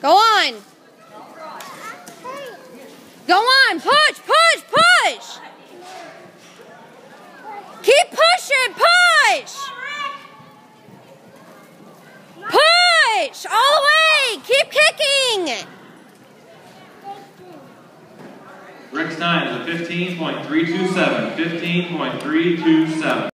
Go on. Go on. Push, push, push. Keep pushing. Push. Push. All the way. Keep kicking. Rick's time is a 15.327. 15.327.